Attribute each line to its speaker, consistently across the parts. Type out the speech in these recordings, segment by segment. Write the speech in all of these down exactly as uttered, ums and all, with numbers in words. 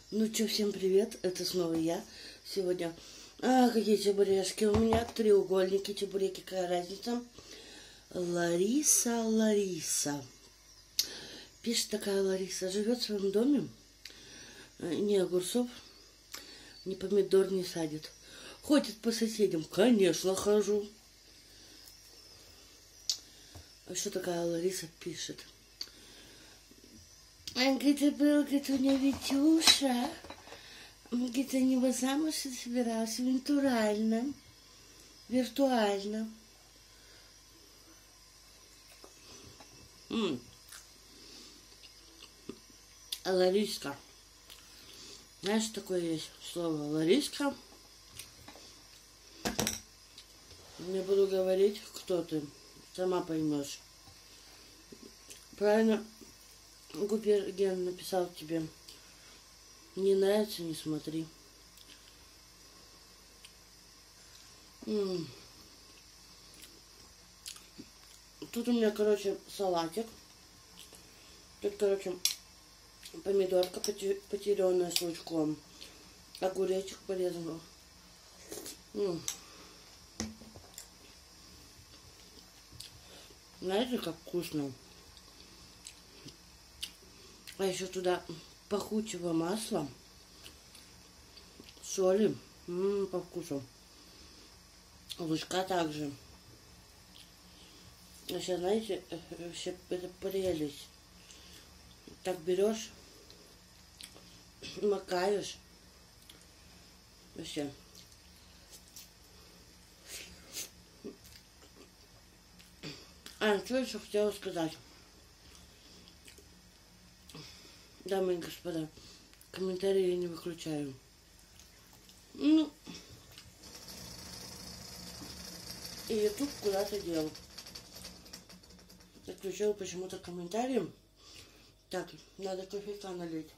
Speaker 1: Ну что, всем привет, это снова я. Сегодня, а, какие чебурешки у меня, треугольники, чебуреки, какая разница. Лариса, Лариса. Пишет такая Лариса, живет в своем доме, ни огурцов, ни помидор не садит. Ходит по соседям, конечно, хожу. А что такая Лариса пишет? Говорит, был, говорит, у меня Витюша. Говорит, за него замуж собирался виртуально. Виртуально. М-м. А Лариска. Знаешь, такое есть слово Лариска. Не буду говорить, кто ты. Сама поймешь. Правильно Гуперген написал тебе. Не нравится, не смотри. М-м. Тут у меня, короче, салатик. Тут, короче, помидорка потерянная с лучком. Огуречек порезанный. М-м. Знаете, как вкусно? А еще туда пахучего масла, соли, м-м, по вкусу. Лучка также. Вообще, знаете, вообще это прелесть. Так берешь, макаешь. Вообще. А, что еще хотела сказать? Дамы и господа, комментарии я не выключаю. Ну, и YouTube куда-то дел. Отключил почему-то комментарии. Так, надо кофейка налить.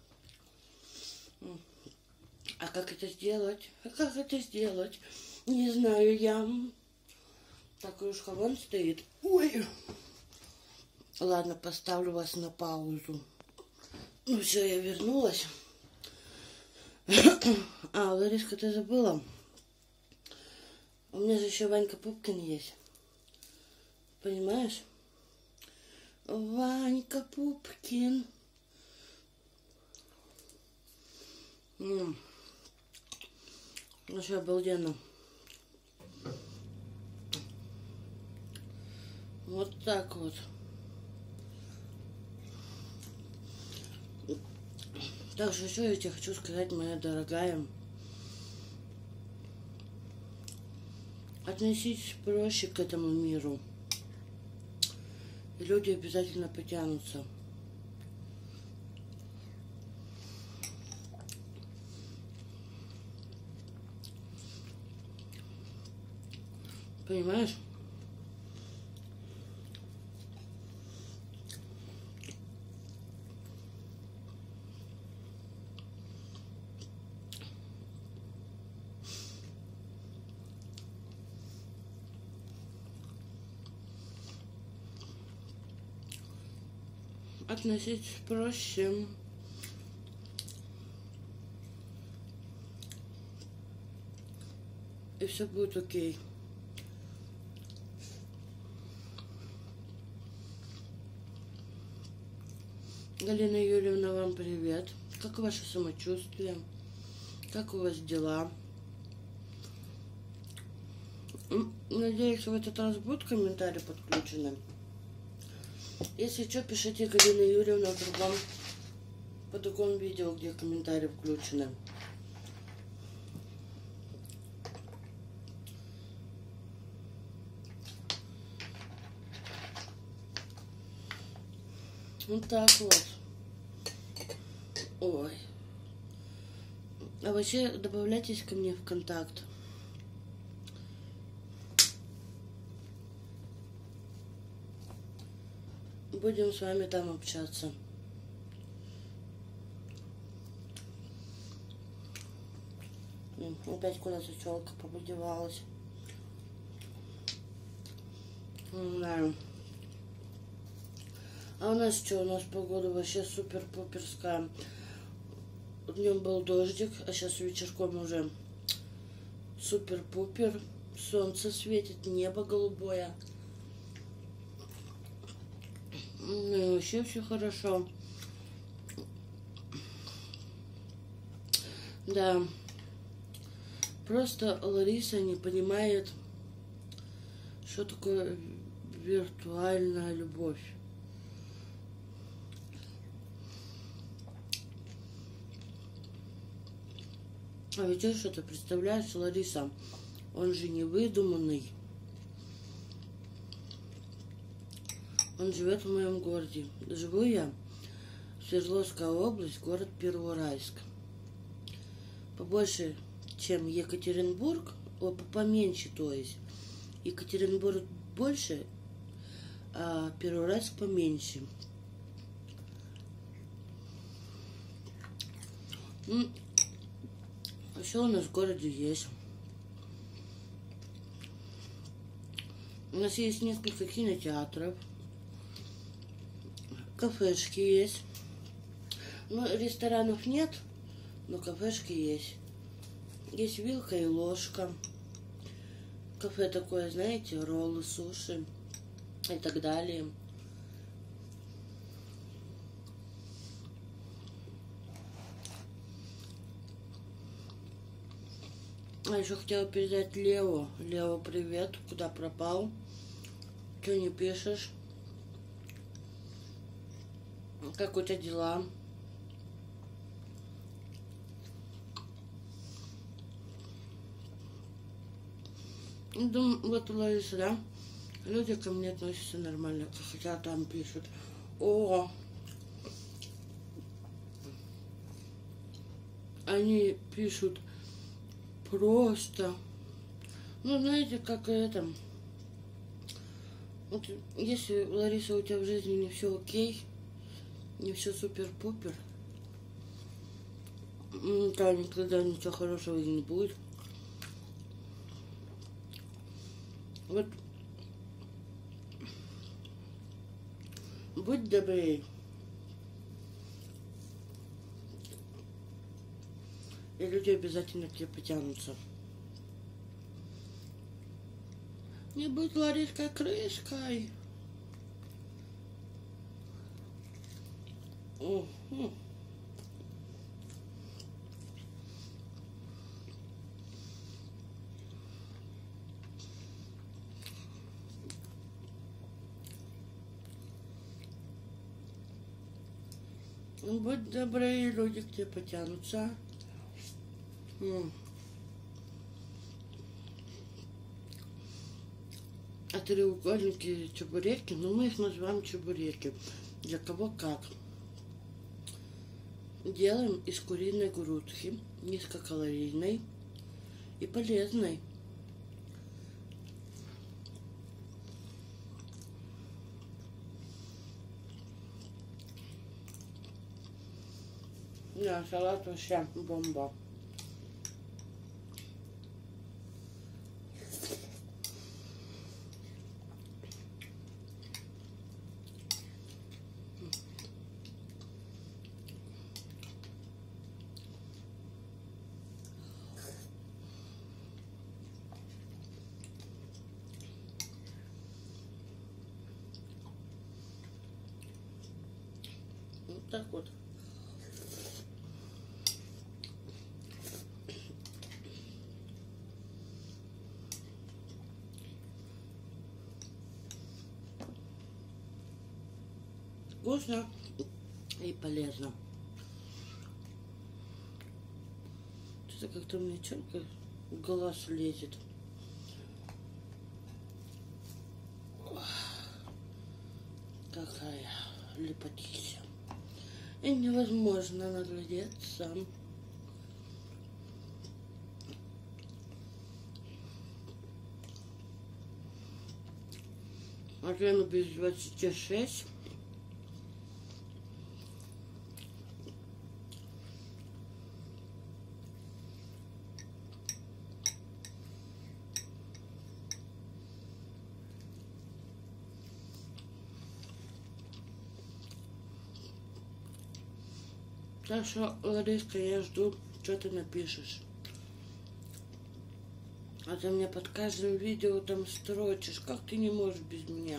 Speaker 1: А как это сделать? А как это сделать? Не знаю я. Так, кружка вон стоит. Ой. Ладно, поставлю вас на паузу. Ну все, я вернулась. А, Лариска, ты забыла? У меня же еще Ванька Пупкин есть. Понимаешь? Ванька Пупкин. М-м. Вообще обалденно. Вот так вот. Также еще я тебе хочу сказать, моя дорогая, относитесь проще к этому миру, и люди обязательно потянутся. Понимаешь? Относитесь проще. И все будет окей. Галина Юрьевна, вам привет. Как ваше самочувствие? Как у вас дела? Надеюсь, в этот раз будут комментарии подключены. Если что, пишите Галина Юрьевна в другом, по другому видео, где комментарии включены. Вот так вот. Ой. А вообще добавляйтесь ко мне в контакт. Будем с вами там общаться. Опять куда-то челка побудевалась. Не знаю. А у нас что? У нас погода вообще супер-пуперская. Днем был дождик, а сейчас вечерком уже супер-пупер. Солнце светит, небо голубое. Ну и вообще все хорошо. Да. Просто Лариса не понимает, что такое виртуальная любовь. А ведь ты что-то представляешь, Лариса, он же не выдуманный. Он живет в моем городе. Живу я в Свердловская область, город Первоуральск. Побольше, чем Екатеринбург, о, поменьше, то есть. Екатеринбург больше, а Первоуральск поменьше. Что у нас в городе есть? У нас есть несколько кинотеатров, кафешки есть. Ну, ресторанов нет, но кафешки есть. Есть вилка и ложка. Кафе такое, знаете, роллы, суши и так далее. А еще хотела передать Леву. Лева, привет. Куда пропал? Че не пишешь? Как у тебя дела? Думаю, вот Лариса, да? Люди ко мне относятся нормально, хотя там пишут: о, они пишут просто, ну, знаете, как это, вот если, Лариса, у тебя в жизни не все окей, не все супер-пупер, то никогда ничего хорошего и не будет. Вот будь добрее, и люди обязательно к тебе потянутся. Не будь Лариской крышкой. Угу. Будь добрее, люди к тебе потянутся. М. А треугольники, чебуреки, ну мы их называем чебуреки. Для кого как. Делаем из куриной грудки, низкокалорийной и полезной. Да, салат вообще бомба. Вот так вот. Вкусно и полезно. Что-то как-то у меня черка в глаз лезет. Какая лепотища. И невозможно наглядеться. А время без двадцати шесть. Так что, Лариска, я жду, что ты напишешь. А ты мне под каждым видео там строчишь. Как ты не можешь без меня?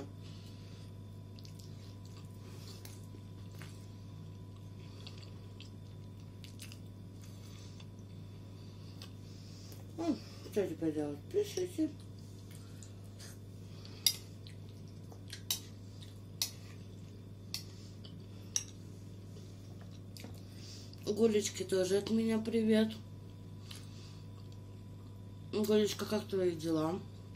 Speaker 1: Ну, что теперь делать? Пишите. Гулечке тоже от меня привет. Гулечка, как твои дела?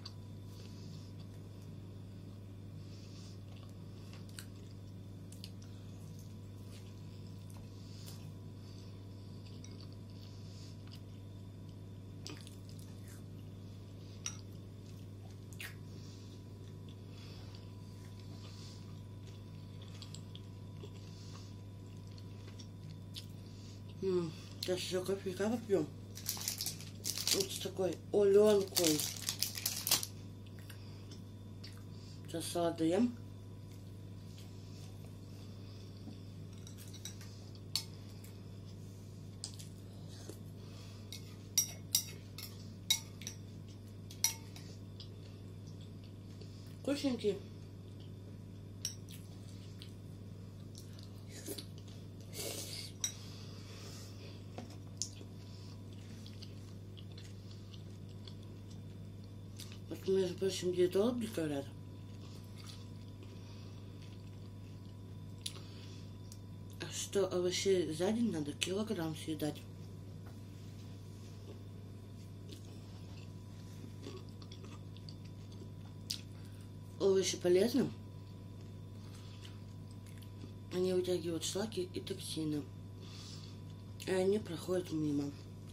Speaker 1: М, Сейчас еще кофейка попьем. Вот с такой оленкой. Сейчас салат доем. Вкусненький. Вот, между прочим, диетологи говорят, что овощей за день надо килограмм съедать. Овощи полезны. Они вытягивают шлаки и токсины. И они проходят мимо.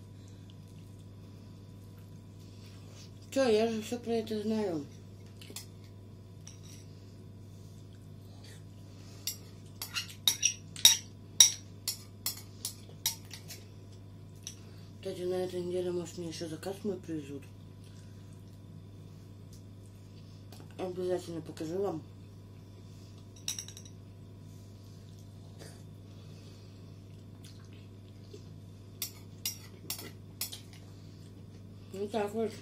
Speaker 1: Чё, я же все про это знаю. Кстати, на этой неделе, может, мне еще заказ мой привезут. Обязательно покажу вам. Ну так вот.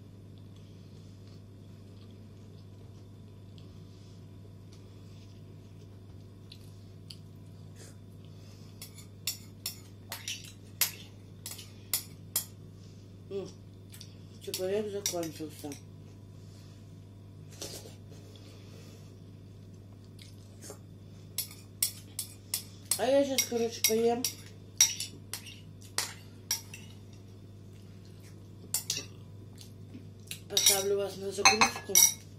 Speaker 1: М, Чебурек закончился. А я сейчас, короче, поем. Поставлю вас на загрузку.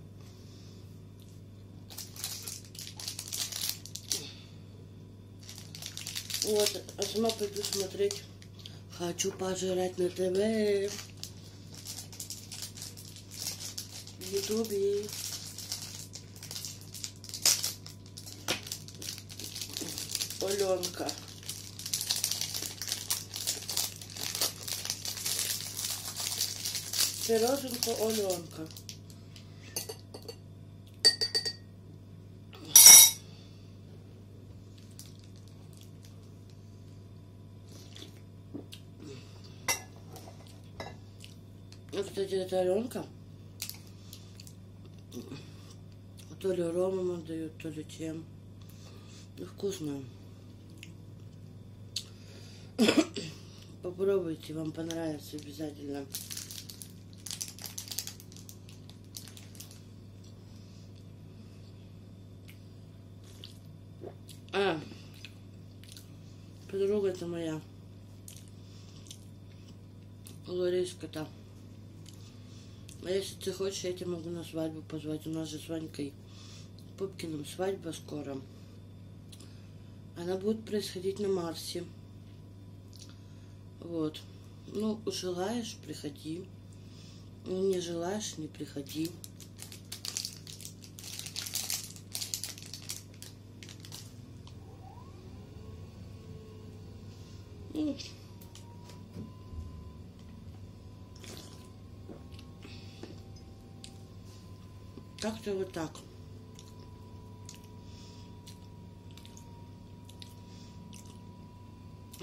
Speaker 1: Вот, а сама пойду смотреть. Хочу пожрать на ТВ. В Ютубе. Оленка. Пироженка Оленка. Ну, кстати, это Аленка. То ли ромом отдают, то ли чем. Ну, вкусно. Попробуйте, вам понравится обязательно. А, подруга-то моя, Лариска-то. А если ты хочешь, я тебя могу на свадьбу позвать. У нас же с Ванькой Пупкиным свадьба скоро. Она будет происходить на Марсе. Вот. Ну, желаешь, приходи. Не желаешь, не приходи. Как-то вот так.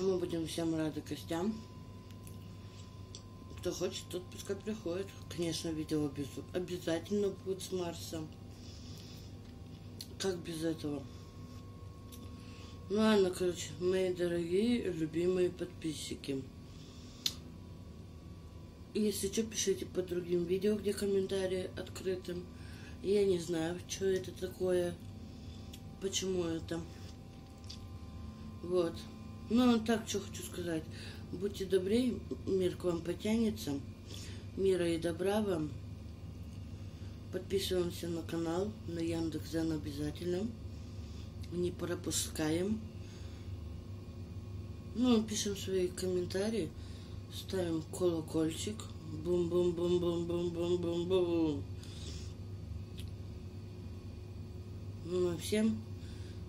Speaker 1: Мы будем всем рады гостям. Кто хочет, тот пускай приходит. Конечно, видео обязательно будет с Марса. Как без этого? Ну ладно, короче, мои дорогие, любимые подписчики. Если что, пишите под другим видео, где комментарии открыты. Я не знаю, что это такое, почему это. Вот. Ну, так, что хочу сказать. Будьте добрее, мир к вам потянется. Мира и добра вам. Подписываемся на канал, на Яндекс.Дзен обязательно. Не пропускаем. Ну, пишем свои комментарии. Ставим колокольчик. Бум-бум-бум-бум-бум-бум-бум-бум. Ну, а всем,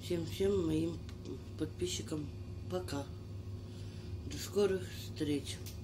Speaker 1: всем-всем моим подписчикам пока. До скорых встреч.